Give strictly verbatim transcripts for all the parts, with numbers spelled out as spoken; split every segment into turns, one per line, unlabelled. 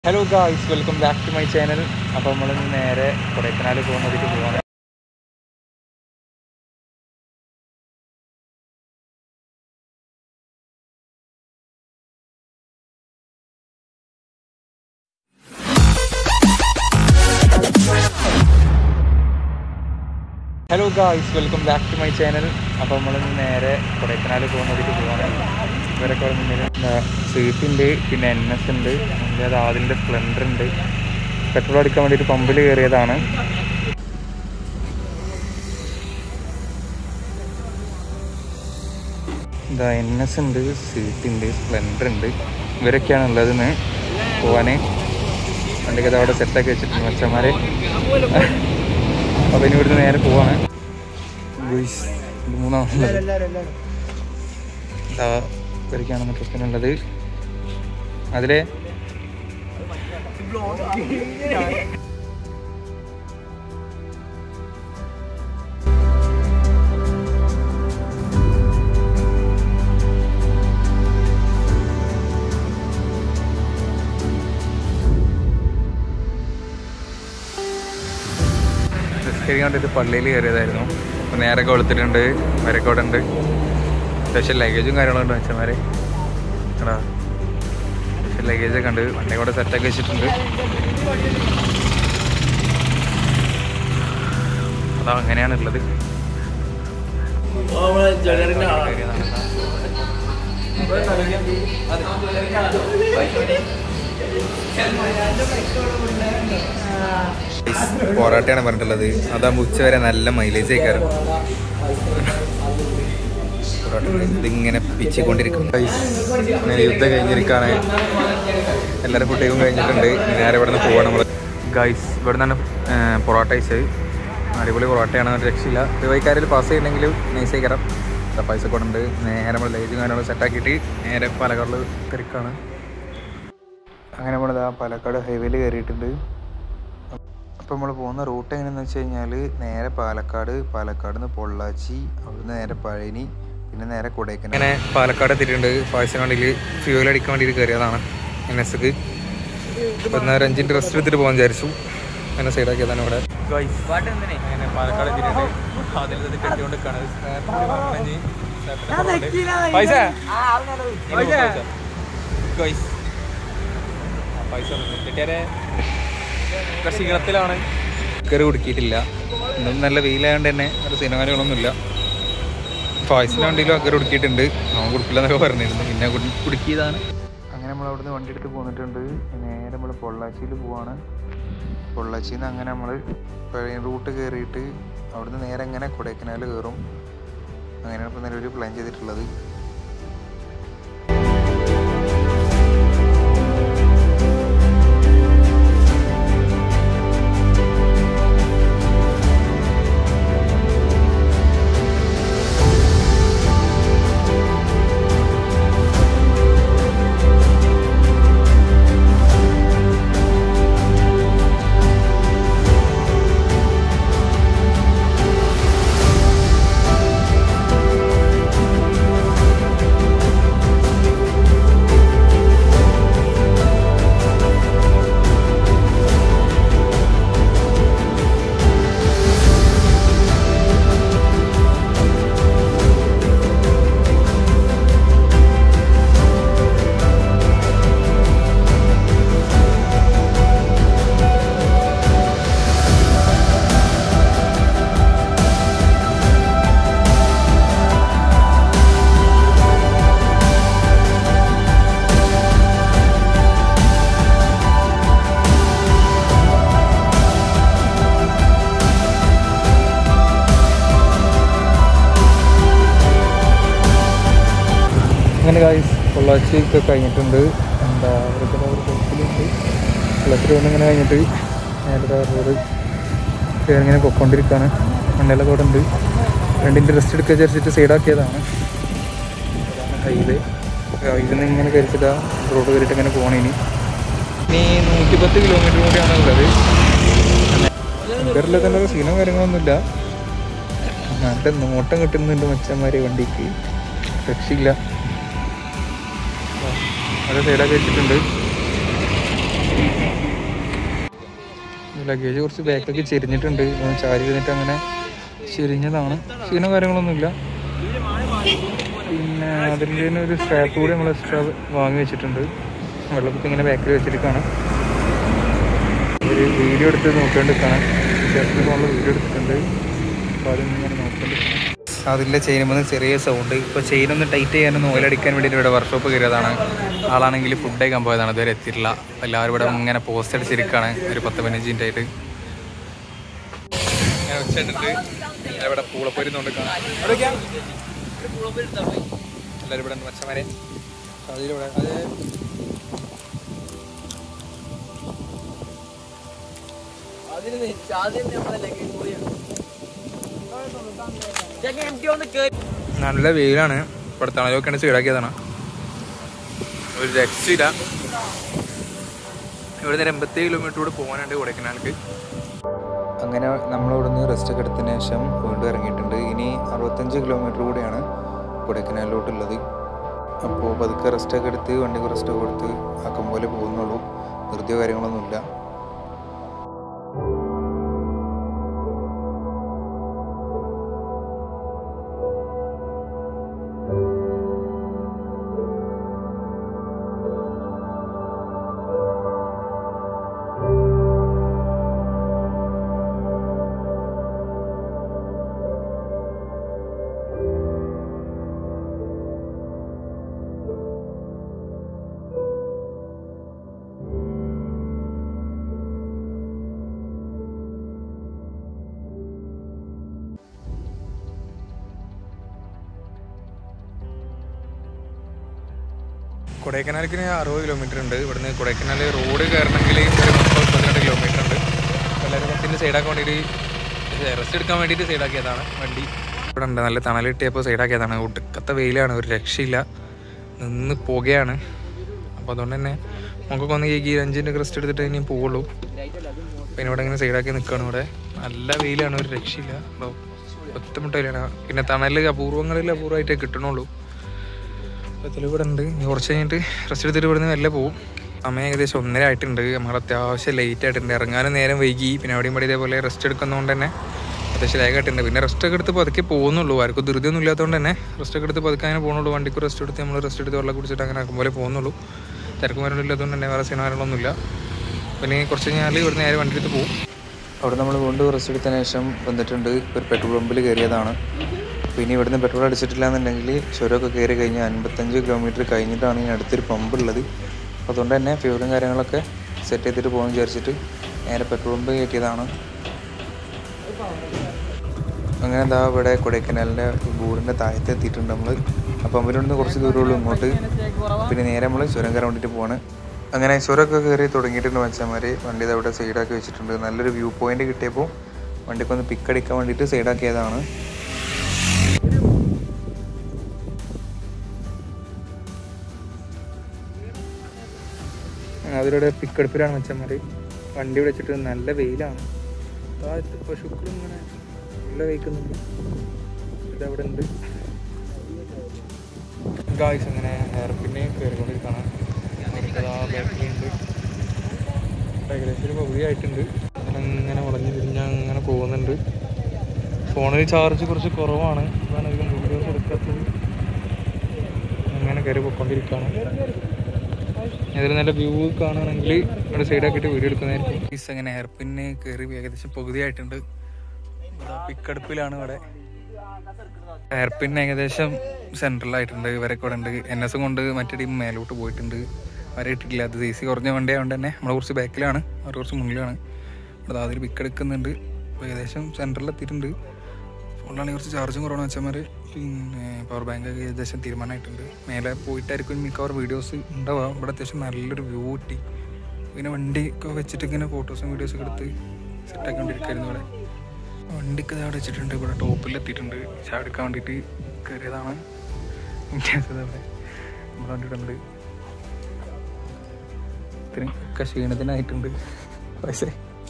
Hello guys, welcome back to my channel. അപ്പോൾ നമ്മൾ നേരെ കൊടൈക്കനാൽ പോകാൻ വേണ്ടിയിട്ട് പോവാണ്. Hello guys, welcome back to my channel. അപ്പോൾ നമ്മൾ നേരെ കൊടൈക്കനാൽ പോകാൻ വേണ്ടിയിട്ട് പോവാണ്. ഇവരൊക്കെ മുന്നിൽ സീറ്റുണ്ട്, പിന്നെ എൻ എസ് ഉണ്ട്, അത് അതിൻ്റെ സ്പ്ലെൻഡർ ഉണ്ട്. പെട്രോൾ അടിക്കാൻ വേണ്ടിയിട്ട് പമ്പിൽ കയറിയതാണ്. ഇതാ എൻ എസ് ഉണ്ട്, സീറ്റുണ്ട്, സ്പ്ലെൻഡർ ഉണ്ട്. ഇവരൊക്കെയാണ് ഉള്ളതെന്ന് പോവാൻ. വണ്ടിക്ക് അവിടെ സെറ്റാക്കി വെച്ചിട്ടുണ്ട് മച്ചന്മാരെ. അപ്പോൾ ഇനി ഇവിടുന്ന് നേരെ പോവാണ്. മൂന്നാമത് ഇതാ ഇവരൊക്കെയാണ് ട്രിപ്പിനുള്ളത്. അതിലെ നിസ്കരിക്കാൻ വേണ്ടിയിട്ട് പള്ളിയിൽ കയറിയതായിരുന്നു. അപ്പോൾ നേരെ കൊളുത്തിട്ടുണ്ട്, വരക്കോടെ ഉണ്ട്. സ്പെഷ്യൽ ലഗേജും കാര്യങ്ങളുണ്ട് മച്ചന്മാരെ. എടാ സ്പെഷ്യൽ ലഗേജൊക്കെ ഉണ്ട്. വണ്ടി കൂടെ സെറ്റാക്കി വെച്ചിട്ടുണ്ട്. അതാ അങ്ങനെയാണ് ഉള്ളത്. പൊറോട്ടയാണ് പറഞ്ഞിട്ടുള്ളത്. അതാകുമ്പോൾ ഉച്ച വരെ നല്ല മൈലേജ് ആയിക്കാറ്. പൊറോട്ട ഇതിങ്ങനെ പിച്ചിക്കൊണ്ടിരിക്കും. യുദ്ധം കഴിഞ്ഞിരിക്കുകയാണ്. എല്ലാവരും ഫുഡേക്കും കഴിഞ്ഞിട്ടുണ്ട്. നേരെ ഇവിടെ നിന്ന് പോവാണ് നമ്മൾ. ഗൈസ് ഇവിടെ നിന്നാണ് പൊറോട്ട കഴിച്ചത്. അടിപൊളി പൊറോട്ടയാണ്, രക്ഷയില്ല. വൈകാരിൽ പാസ് ചെയ്യണമെങ്കിൽ നൈസായി കയറാം. പൈസ കൊടുണ്ട്. നേരെ നമ്മൾ ലൈജും കാര്യങ്ങളും സെറ്റാക്കിയിട്ട് നേരെ പാലക്കാടിൽ തിരക്കാണ്. അങ്ങനെ നമ്മളിതാ പാലക്കാട് ഹൈവേയിൽ കയറിയിട്ടുണ്ട്. അപ്പോൾ നമ്മൾ പോകുന്ന റൂട്ട് എങ്ങനെയാണെന്ന് വെച്ച് കഴിഞ്ഞാൽ നേരെ പാലക്കാട്, പാലക്കാട് നിന്ന് പൊള്ളാച്ചി, അവിടുന്ന് നേരെ പഴനി, പിന്നെ നേരെ കൊടൈക്കനാൽ. അങ്ങനെ പാലക്കാട് എത്തിയിട്ടുണ്ട്. പായസം വണ്ടിയിൽ ഫ്യൂവൽ അടിക്കാൻ വേണ്ടിയിട്ട് കയറിയതാണ് എൻ എസ്ക്ക്. അപ്പോൾ നേരെ അഞ്ചിൻ്റെ റെസ്റ്റ് എടുത്തിട്ട് പോകാൻ വിചാരിച്ചു. അങ്ങനെ സൈഡാക്കിയതാണ് ഇവിടെ. അങ്ങനെ പാലക്കാട് എത്തിയിട്ടുണ്ട്. അതിൽ ഇത് കെട്ടിക്കൊണ്ട് പൈസ കിട്ടിയാരെ ക്ഷീണത്തിലാണ്. കയറി കുടുക്കിയിട്ടില്ല. ഇന്നും നല്ല വെയിലായതുകൊണ്ട് തന്നെ ഒരു സിനിമകളൊന്നുമില്ല. പായസിന് വണ്ടിയിലും അക്കരെ കുടുക്കിയിട്ടുണ്ട്. അവൻ കുടുക്കില്ല എന്നൊക്കെ പറഞ്ഞിരുന്നു. പിന്നെ കുടുക്കിയതാണ്. അങ്ങനെ നമ്മൾ അവിടുന്ന് വണ്ടി എടുത്ത് പോന്നിട്ടുണ്ട്. നേരെ നമ്മൾ പൊള്ളാച്ചിയിൽ പോവാണ്. പൊള്ളാച്ചിയിൽ നിന്ന് അങ്ങനെ നമ്മൾ പഴയ റൂട്ട് കയറിയിട്ട് അവിടുന്ന് നേരെ അങ്ങനെ കൊടൈക്കനാൽ കയറും. അങ്ങനെയാണ് ഇപ്പോൾ നിലവിൽ പ്ലാൻ ചെയ്തിട്ടുള്ളത്. അങ്ങനെ ഗായ്സ് പൊള്ളാച്ചി ഒക്കെ കഴിഞ്ഞിട്ടുണ്ട്. എന്താ അവർക്ക് ബസ്സിലുണ്ട്. പൊള്ളാച്ചി വന്ന് ഇങ്ങനെ കഴിഞ്ഞിട്ട് നേരത്തെ റോഡ് കയറി ഇങ്ങനെ പൊയ്ക്കൊണ്ടിരിക്കുകയാണ്. വണ്ടികളൊക്കെ അവിടെ ഉണ്ട്. രണ്ടിൻ്റെ റെസ്റ്റ് എടുക്കുക വിചാരിച്ചിട്ട് സൈഡാക്കിയതാണ്. ഹൈവേ ഹൈവേ നിന്ന് ഇങ്ങനെ കയറിച്ചിട്ട് റോഡ് കയറിയിട്ട് ഇങ്ങനെ പോകണം. ഇനി ഇനി നൂറ്റിപ്പത്ത് കിലോമീറ്റർ കൂടിയാണ് ഉള്ളത്. ഇവരിൽ തന്നെ സീനോ കാര്യങ്ങളൊന്നുമില്ല. നല്ല നോട്ടം കിട്ടുന്നുണ്ട് മച്ചന്മാരെ. വണ്ടിക്ക് രക്ഷയില്ല. അത് സൈഡാക്കി വെച്ചിട്ടുണ്ട്. ലഗേജ് കുറച്ച് ബാക്കൊക്കെ ചെരിഞ്ഞിട്ടുണ്ട്, ചാരി ഇരുന്നിട്ട് അങ്ങനെ ചെരിഞ്ഞതാണ്. ക്ഷീണോ കാര്യങ്ങളൊന്നുമില്ല. പിന്നെ അതിൻ്റെ തന്നെ ഒരു സ്ട്രാപ്പ് കൂടി നമ്മൾ എക്സ്ട്രാ വാങ്ങി വെച്ചിട്ടുണ്ട്. വെള്ളപ്പൊക്കെ ഇങ്ങനെ ബാക്കിൽ വെച്ചിരിക്കുകയാണ്. ഒരു വീഡിയോ എടുത്ത് നോക്കേണ്ടിരിക്കുകയാണ്. നമ്മൾ വീഡിയോ എടുത്തിട്ടുണ്ട്. അപ്പോൾ അതിങ്ങനെ നോക്കേണ്ടിരിക്കണം. അതിൻ്റെ ചെയിനുമ്പോൾ ചെറിയ സൗണ്ട്. ഇപ്പോൾ ചെയിനൊന്ന് ടൈറ്റ് ചെയ്യാനൊന്ന് ഓയിലടിക്കാൻ വേണ്ടിയിട്ട് ഇവിടെ വർക്ക്ഷോപ്പ് കയറിയതാണ്. ആളാണെങ്കിൽ ഫുഡ് കഴിക്കാൻ പോയതാണ്, ഇതുവരെ എത്തിയിട്ടില്ല. എല്ലാവരും ഇവിടെ ഇങ്ങനെ പോസ്റ്റ് അടിച്ചിരിക്കുകയാണ് ഒരു പത്ത് പതിനഞ്ച് മിനിറ്റ് ആയിട്ട്. ഇങ്ങനെ വെച്ചിട്ടുണ്ട് ഇവിടെ പൂളപ്പൊരി നോണ്ടിക്കാണ്. എല്ലാവരും ഇവിടെ ഉണ്ട് മച്ചമാരെ. അതിലൂടെ അത് നല്ല വെയിലാണ്. ഇവിടെ തണലൊക്കെയാണ് ചീടാക്കിയതാണ്. ഒരു രക്ഷയില്ല. ഇവിടെ നിന്ന് എൺപത്തേഴ് കിലോമീറ്റർ കൂടെ പോകാനുണ്ട് കൊടൈക്കനാലിലേക്ക്. അങ്ങനെ നമ്മളിവിടെ നിന്ന് റെസ്റ്റ് ഒക്കെ എടുത്തതിന് ശേഷം വീണ്ടും ഇറങ്ങിയിട്ടുണ്ട്. ഇനി അറുപത്തഞ്ച് കിലോമീറ്റർ കൂടെയാണ് കൊടൈക്കനാലിലോട്ടുള്ളത്. അപ്പോൾ പതുക്കെ റെസ്റ്റൊക്കെ എടുത്ത് വണ്ടിക്ക് റെസ്റ്റ് കൊടുത്ത് ആക്കം പോലെ പോകുന്നുള്ളൂ. ധൃതിയോ കാര്യങ്ങളൊന്നുമില്ല. കൊടൈക്കനാലിന് അറുപത് കിലോമീറ്റർ ഉണ്ട്. ഇവിടുന്ന് കൊടൈക്കനാൽ റോഡ് കയറണമെങ്കിൽ ഒരു മുപ്പത് പന്ത്രണ്ട് കിലോമീറ്റർ ഉണ്ട്. എല്ലാവരും ബസ്സിൻ്റെ സൈഡാക്കാൻ വേണ്ടിയിട്ട് റെസ്റ്റ് എടുക്കാൻ വേണ്ടിയിട്ട് സൈഡാക്കിയതാണ് വണ്ടി. ഇവിടെ ഉണ്ട് നല്ല തണൽ കിട്ടിയപ്പോൾ സൈഡാക്കിയതാണ്. ഒടുക്കത്തെ വെയിലാണ്, ഒരു രക്ഷയില്ല, നിന്ന് പോകുകയാണ്. അപ്പോൾ അതുകൊണ്ട് തന്നെ നമുക്കൊക്കെ ഒന്ന് ഈ അഞ്ചിൻ്റെ റെസ്റ്റ് എടുത്തിട്ട് ഇനി പോവുള്ളൂ. പിന്നെ ഇവിടെ ഇങ്ങനെ സൈഡാക്കി നിൽക്കുകയാണ്. ഇവിടെ നല്ല വെയിലാണ്, ഒരു രക്ഷയില്ല. ബുദ്ധിമുട്ടില്ലാണ്. പിന്നെ തണൽ അപൂർവങ്ങളിൽ അപൂർവമായിട്ടേ കിട്ടണുള്ളൂ. അപ്പോൾ ഇവിടെ ഉണ്ട്. കുറച്ച് കഴിഞ്ഞിട്ട് റെസ്റ്റ് എടുത്തിട്ട് ഇവിടുന്ന് വല്ല പോവും. സമയം ഏകദേശം ഒന്നര ആയിട്ടുണ്ട്. നമ്മൾ അത്യാവശ്യം ലേറ്റ് ആയിട്ടുണ്ട്. ഇറങ്ങാനും നേരം വൈകി. പിന്നെ അവിടെയും ഇവിടെ ഇതേപോലെ റെസ്റ്റ് എടുക്കുന്നതുകൊണ്ട് തന്നെ അത്യാവശ്യം ലേഖായിട്ടുണ്ട്. പിന്നെ റെസ്റ്റ് ഒക്കെ എടുത്ത് പതുക്കെ പോകുന്നുള്ളൂ. ആർക്കും ധൃതിയൊന്നും ഇല്ലാത്തതുകൊണ്ട് തന്നെ റെസ്റ്റ് ഒക്കെ എടുത്ത് പതുക്കെ അങ്ങനെ പോകുന്നുള്ളൂ. വണ്ടിക്ക് റെസ്റ്റ് എടുത്ത് നമ്മൾ റെസ്റ്റ് എടുത്ത് വെള്ളം കുടിച്ചിട്ട് അങ്ങനെ ആക്കും പോലെ പോകുന്നുള്ളൂ. തിരക്കും വരണം ഇല്ലാത്തതുകൊണ്ട് തന്നെ വേറെ സിനിമകളൊന്നുമില്ല. പിന്നെ കുറച്ച് കഴിഞ്ഞാൽ ഇവിടുന്ന് നേരെ വണ്ടി എടുത്ത് പോകും. അവിടെ നമ്മൾ വീണ്ടും റെസ്റ്റ് എടുത്തതിന് ശേഷം വന്നിട്ടുണ്ട്. ഒരു പെട്രോൾ പമ്പിൽ കയറിയതാണ്. പിന്നെ ഇവിടുന്ന് പെട്രോൾ അടിച്ചിട്ടില്ല എന്നുണ്ടെങ്കിൽ ചുരമൊക്കെ കയറി കഴിഞ്ഞാൽ അൻപത്തഞ്ച് കിലോമീറ്റർ കഴിഞ്ഞിട്ടാണ് ഈ അടുത്തൊരു പമ്പ് ഉള്ളത്. അതുകൊണ്ട് തന്നെ ഫ്യൂലും കാര്യങ്ങളൊക്കെ സെറ്റ് ചെയ്തിട്ട് പോകാൻ വിചാരിച്ചിട്ട് നേരെ പെട്രോൾ പമ്പ് കയറ്റിയതാണ്. അങ്ങനെ എന്താ ഇവിടെ കൊടൈക്കനാലിൻ്റെ ബോർഡിൻ്റെ താഴത്ത് എത്തിയിട്ടുണ്ട് നമ്മൾ. ആ പമ്പിലൊന്ന് കുറച്ച് ദൂരമുള്ളൂ ഇങ്ങോട്ട്. പിന്നെ നേരെ നമ്മൾ ചുരം കയറാൻ വേണ്ടിയിട്ട് പോവാണ്. അങ്ങനെ ചുരമൊക്കെ കയറി തുടങ്ങിയിട്ടുണ്ട് മനുഷ്യന്മാർ. വണ്ടി ഇത് അവിടെ സൈഡാക്കി വെച്ചിട്ടുണ്ട്. നല്ലൊരു വ്യൂ പോയിന്റ് കിട്ടിയപ്പോൾ വണ്ടിക്കൊന്ന് പിക്കടിക്കാൻ വേണ്ടിയിട്ട് സൈഡാക്കിയതാണ്. അതിലൂടെ പിക്കടുപ്പിലാണ് മച്ചന്മാർ. വണ്ടി വിളിച്ചിട്ട് നല്ല വെയിലാണ്. പശുക്കളും ഇങ്ങനെ നല്ല വയ്ക്കുന്നുണ്ട്. ഇതവിടെ ഉണ്ട് ഗായ്സ്. അങ്ങനെ എയർപിന്നെ കയറിക്കൊണ്ടിരിക്കുകയാണ്. ബാക്കിലുണ്ട്. ഏകദേശം ഒരു പകുതിയായിട്ടുണ്ട്. അങ്ങനെ വളഞ്ഞ് തിരിഞ്ഞ് അങ്ങനെ പോകുന്നുണ്ട്. ഫോണിൽ ചാർജ് കുറച്ച് കുറവാണ്. അതാണ് അധികം വീഡിയോസ് എടുക്കാത്തത്. അങ്ങനെ കയറി പോയിക്കൊണ്ടിരിക്കുകയാണ്. അതിൽ നല്ല വ്യൂ കാണുകയാണെങ്കിൽ ഇവിടെ സൈഡാക്കിയിട്ട് വീഡിയോ എടുക്കുന്നതായിരിക്കും. പീസ് അങ്ങനെ എയർപിന്നെ കയറി ഏകദേശം പകുതിയായിട്ടുണ്ട്. പിക്കടുപ്പിലാണ് ഇവിടെ. എയർപിൻ ഏകദേശം സെൻട്രലായിട്ടുണ്ട്. ഇവരൊക്കെ ഇവിടെ ഉണ്ട്. എൻ എസ് കൊണ്ട് മറ്റേ ടീം മേലോട്ട് പോയിട്ടുണ്ട്. വരെ ഇട്ടിട്ടില്ല. അത് സി സി കുറഞ്ഞ വണ്ടി ആയതുകൊണ്ട് തന്നെ നമ്മൾ കുറച്ച് ബാക്കിലാണ്, അവർ കുറച്ച് മുന്നിലാണ്. ഇവിടെ അതിൽ പിക്കെടുക്കുന്നുണ്ട്. ഏകദേശം സെൻട്രലിലെത്തിയിട്ടുണ്ട്. ഫോണിലാണെങ്കിൽ കുറച്ച് ചാർജും കുറവാണ് വെച്ചമാർ. പിന്നെ പവർ ബാങ്ക് ഒക്കെ ഏകദേശം തീരുമാനമായിട്ടുണ്ട്. മേലെ പോയിട്ടായിരിക്കും മിക്കവാറും വീഡിയോസ് ഉണ്ടാവുക. ഇവിടെ അത്യാവശ്യം നല്ലൊരു വ്യൂ കിട്ടി. പിന്നെ വണ്ടി ഒക്കെ വെച്ചിട്ട് ഇങ്ങനെ ഫോട്ടോസും വീഡിയോസൊക്കെ എടുത്ത് സെറ്റാക്കിക്കൊണ്ടിരിക്കുകയായിരുന്നു. ഇവിടെ വണ്ടിക്ക് അവിടെ വെച്ചിട്ടുണ്ട്. ഇവിടെ ടോപ്പിലെത്തിയിട്ടുണ്ട്. ചാടിക്കാൻ വേണ്ടിയിട്ട് കയറിയതാണ്. അവിടെ നമ്മുടെ വണ്ടി ഉണ്ട്. ഇത്രയും ഒക്കെ ക്ഷീണത്തിനായിട്ടുണ്ട്. പക്ഷേ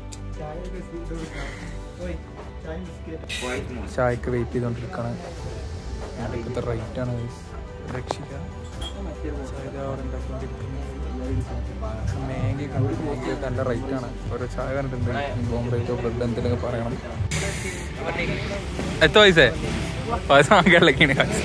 ചായക്ക് വെയിറ്റ് ചെയ്തുകൊണ്ടിരിക്കുകയാണ്. ഇപ്പോഴത്തെ റേറ്റാണ് രക്ഷിക്കുക. ചായ അവിടെ ഉണ്ടാക്കിക്കൊണ്ടിരിക്കുന്നത്. മാഗി കണ്ടു. മാഗിയൊക്കെ നല്ല റേറ്റാണ്. ഓരോ ചായ കണ്ടിട്ടുണ്ട്. ബോംബെയിലോ ബ്രെഡ് എന്തെങ്കിലുമൊക്കെ പറയണം. എത്ര പൈസ പൈസ വാങ്ങിക്കാനുള്ളൊക്കെയാണ് കാശ്.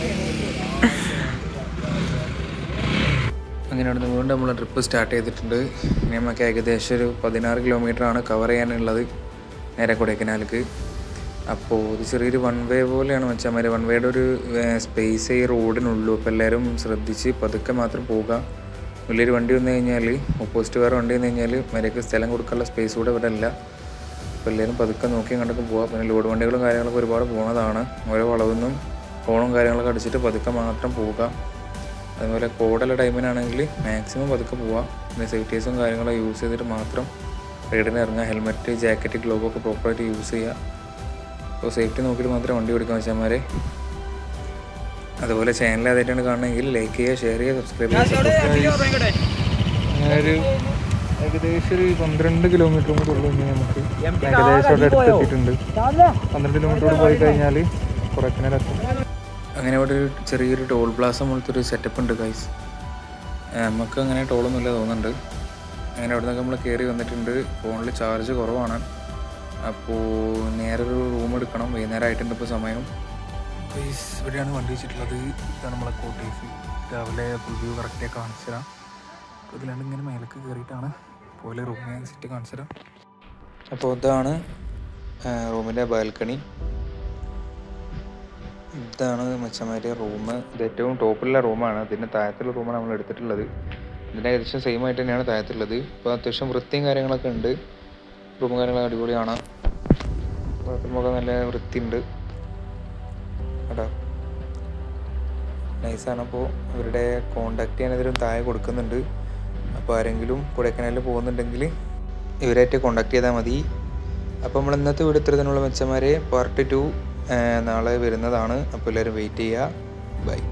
അങ്ങനെ അവിടെ നിന്ന് വീണ്ടും നമ്മൾ ട്രിപ്പ് സ്റ്റാർട്ട് ചെയ്തിട്ടുണ്ട്. ഇനി നമുക്ക് ഏകദേശം ഒരു പതിനാറ് കിലോമീറ്ററാണ് കവർ ചെയ്യാനുള്ളത് നേരെ കൊടൈക്കനാലിലേക്ക്. അപ്പോൾ ഇത് ചെറിയൊരു വൺ വേ പോലെയാണ് വെച്ചാൽ വൺ വേയുടെ ഒരു സ്പേസ് ഈ റോഡിനുള്ളൂ. അപ്പോൾ എല്ലാവരും ശ്രദ്ധിച്ച് പതുക്കെ മാത്രം പോവുക. വലിയൊരു വണ്ടി വന്നു കഴിഞ്ഞാൽ ഓപ്പോസിറ്റ് വേറെ വണ്ടി വന്നു കഴിഞ്ഞാൽ മര്യാദയ്ക്ക് സ്ഥലം കൊടുക്കാനുള്ള സ്പേസ് കൂടെ ഇവിടെ ഇല്ല. അപ്പോൾ എല്ലാവരും പതുക്കെ നോക്കിയും കണ്ടൊക്കെ പോവുക. പിന്നെ ലോഡ് വണ്ടികളും കാര്യങ്ങളൊക്കെ ഒരുപാട് പോകുന്നതാണ്. ഓരോ വളവൊന്നും ഹോണും കാര്യങ്ങളൊക്കെ അടിച്ചിട്ട് പതുക്കെ മാത്രം പോവുക. അതുപോലെ കോടുള്ള ടൈമിനാണെങ്കിൽ മാക്സിമം പതുക്കെ പോവാം. പിന്നെ സേഫ്റ്റീസും കാര്യങ്ങളും യൂസ് ചെയ്തിട്ട് മാത്രം റൈഡിന് ഇറങ്ങുക. ഹെൽമെറ്റ്, ജാക്കറ്റ്, ഗ്ലോവ് ഒക്കെ പ്രോപ്പറായിട്ട് യൂസ് ചെയ്യുക. അപ്പോൾ സേഫ്റ്റി നോക്കിയിട്ട് മാത്രം വണ്ടി ഓടിക്കാൻ വെച്ചാൽ. അതുപോലെ ചാനൽ ആദ്യമായിട്ടാണ് കാണണമെങ്കിൽ ലൈക്ക് ചെയ്യുക, ഷെയർ ചെയ്യുക, സബ്സ്ക്രൈബ് ചെയ്യുക. അങ്ങനെ ഒരു ഏകദേശം ഒരു പന്ത്രണ്ട് കിലോമീറ്ററും കൂടെ ഉള്ളൂ. ഇനി നമുക്ക് ഏകദേശം അവിടെ അടുത്തെത്തിയിട്ടുണ്ട്. പന്ത്രണ്ട് കിലോമീറ്റർ പോയി കഴിഞ്ഞാൽ കൊടൈക്കനാലെത്തും. അങ്ങനെ അവിടെ ഒരു ചെറിയൊരു ടോൾ പ്ലാസ പോലത്തെ ഒരു സെറ്റപ്പ് ഉണ്ട് ഗൈസ്. നമുക്ക് അങ്ങനെ ടോളൊന്നുമില്ല തോന്നുന്നുണ്ട്. അങ്ങനെ അവിടെ നിന്നൊക്കെ നമ്മൾ കയറി വന്നിട്ടുണ്ട്. ഫോണിൽ ചാർജ് കുറവാണ്. അപ്പോൾ നേരെ ഒരു റൂം എടുക്കണം. വൈകുന്നേരം ആയിട്ടുണ്ട് ഇപ്പോൾ സമയം. ഗൈസ് ഇവിടെയാണ് വണ്ടി വെച്ചിട്ടുള്ളത്. ഇതാണ് നമ്മളെ കോട്ടേഴ്സ്. രാവിലെ പുതിയ കറക്റ്റായി കാണിച്ചു തരാം. അപ്പോൾ ഇതിലാണ്ട് ഇങ്ങനെ മേലേക്ക് കയറിയിട്ടാണ് പോലെ റൂമിനെ സെറ്റ് കാണിച്ചു തരാം. അപ്പോൾ ഇതാണ് റൂമിൻ്റെ ബാൽക്കണി. ഇതാണ് മച്ചന്മാരെ റൂം. ഇത് ഏറ്റവും ടോപ്പിലുള്ള റൂമാണ്. ഇതിൻ്റെ താഴത്തുള്ള റൂമാണ് നമ്മൾ എടുത്തിട്ടുള്ളത്. ഇതിൻ്റെ ഏകദേശം സെയിം ആയിട്ട് തന്നെയാണ് താഴത്തുള്ളത്. ഇപ്പോൾ അത്യാവശ്യം വൃത്തിയും കാര്യങ്ങളൊക്കെ ഉണ്ട്. റൂമും കാര്യങ്ങളൊക്കെ അടിപൊളിയാണ്. ബാത്റൂമൊക്കെ നല്ല വൃത്തിയുണ്ട് കേട്ടോ. നൈസാണ്. അപ്പോൾ ഇവരുടെ കോണ്ടാക്ട് ചെയ്യാനെതിരും താഴെ കൊടുക്കുന്നുണ്ട്. അപ്പോൾ ആരെങ്കിലും കൊടൈക്കനാലിൽ പോകുന്നുണ്ടെങ്കിൽ ഇവരായിട്ട് കോണ്ടാക്ട് ചെയ്താൽ മതി. അപ്പോൾ നമ്മൾ ഇന്നത്തെ വീഡിയോ ഇത്ര തന്നെയുള്ള മെച്ചന്മാരെ പാർട്ട് ടു നാളെ വരുന്നതാണ്. അപ്പോൾ എല്ലാവരും വെയിറ്റ് ചെയ്യുക. ബൈ.